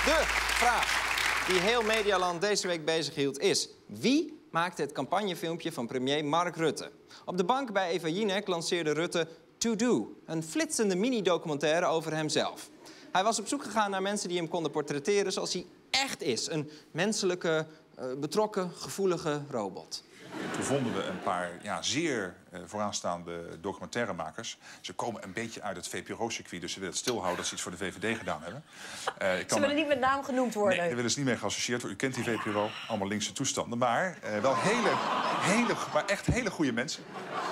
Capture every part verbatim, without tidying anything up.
De vraag die heel Medialand deze week bezig hield is... wie maakte het campagnefilmpje van premier Mark Rutte? Op de bank bij Eva Jinek lanceerde Rutte To Do, een flitsende mini-documentaire over hemzelf. Hij was op zoek gegaan naar mensen die hem konden portretteren zoals hij echt is. Een menselijke, uh, betrokken, gevoelige robot. Toen vonden we een paar ja, zeer uh, vooraanstaande documentairemakers. Ze komen een beetje uit het V P R O-circuit, dus ze willen het stilhouden dat ze iets voor de V V D gedaan hebben. Uh, ik kan ze willen niet met naam genoemd worden. Nee, daar willen ze niet mee geassocieerd worden. U kent die V P R O, allemaal linkse toestanden. Maar uh, wel hele, hele, maar echt hele goede mensen.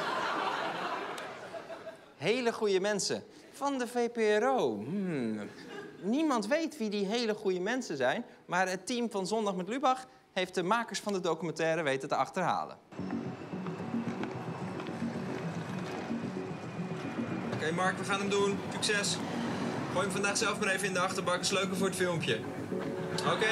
Hele goede mensen van de V P R O. Hmm. Niemand weet wie die hele goede mensen zijn, maar het team van Zondag met Lubach heeft de makers van de documentaire weten te achterhalen. Oké, okay, Mark, we gaan hem doen. Succes. Gooi hem vandaag zelf maar even in de achterbak. Dat is leuker voor het filmpje. Oké. Okay.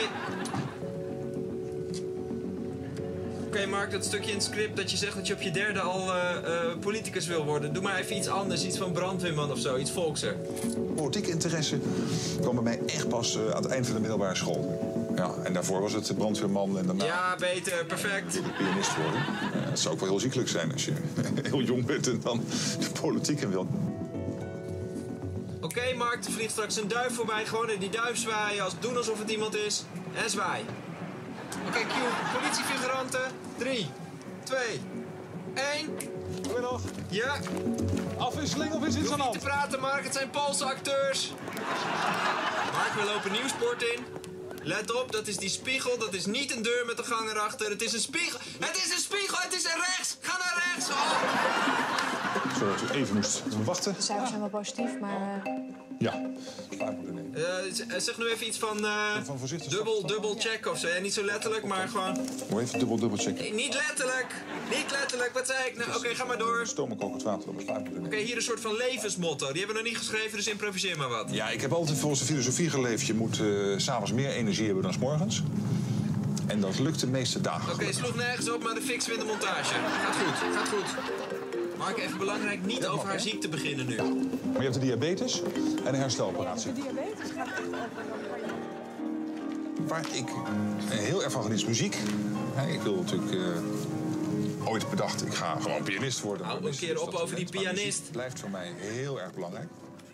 Oké, okay, Mark, dat stukje in het script dat je zegt dat je op je derde al uh, uh, politicus wil worden. Doe maar even iets anders, iets van brandweerman of zo, iets volkser. Politieke interesse kwam bij mij echt pas uh, aan het eind van de middelbare school. Ja, en daarvoor was het brandweerman en daarna... Ja, beter, perfect. ...de pianist worden. Uh, dat zou ook wel heel ziekelijk zijn als je heel jong bent en dan de politiek in wil. Oké, okay, Mark, er vliegt straks een duif voorbij. Gewoon in die duif zwaaien, als doen alsof het iemand is. En zwaai. Oké, okay, cue. Politiefiguranten. Drie, twee, één. Doe je nog? Ja. Afwisseling of is iets aan de hand? Niet te praten, Mark. Het zijn Poolse acteurs. Mark, we lopen Nieuwsport in. Let op, dat is die spiegel. Dat is niet een deur met een gang erachter. Het is een spiegel. Het is een spiegel. Het is een rechts. Ga naar rechts. Oh. Zodat u even moest wachten. De cijfers zijn wel positief, maar... Uh... Ja. Uh, zeg nu even iets van, uh, van dubbel, dubbel check of zo. Ja, niet zo letterlijk, maar gewoon... Moet even dubbel, dubbel checken. Nee, niet letterlijk. Niet letterlijk. Wat zei ik? Nou, oké, okay, ga maar door. Stomenkook het water, dat bespaart me. Oké, okay, hier een soort van levensmotto. Die hebben we nog niet geschreven, dus improviseer maar wat. Ja, ik heb altijd volgens de filosofie geleefd. Je moet uh, 's avonds meer energie hebben dan 's morgens. En dat lukt de meeste dagen. Oké, okay, sloeg nergens op, maar de fixen we in de montage. Gaat goed, gaat goed. Mark, even belangrijk, niet ja, over haar ziekte beginnen nu. Ja. Maar je hebt de diabetes en een hersteloperatie. De diabetes gaat echt over. Waar ik heel erg van geniet is muziek. Ik wil natuurlijk uh, ooit bedacht, ik ga gewoon pianist worden. Hou een keer op over die pianist. Het blijft voor mij heel erg belangrijk.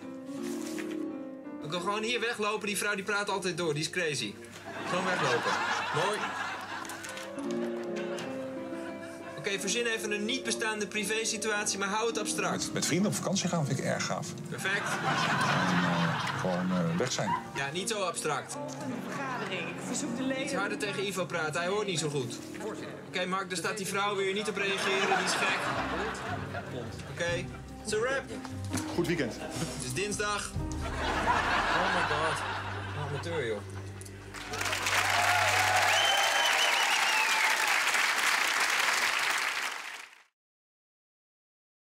We kunnen gewoon hier weglopen. Die vrouw die praat altijd door, die is crazy. Gewoon weglopen. Mooi. Oké, okay, verzin even een niet bestaande privésituatie, maar hou het abstract. Met, met vrienden op vakantie gaan vind ik erg gaaf. Perfect. En uh, gewoon uh, weg zijn. Ja, niet zo abstract. Een vergadering. Ik verzoek de leden. Iets harder tegen Ivo praten, hij hoort niet zo goed. Oké, okay, Mark, daar staat die vrouw weer niet op reageren, die is gek. Oké, okay. It's a wrap. Goed weekend. Het is dinsdag. Oh my god. Amateur, joh.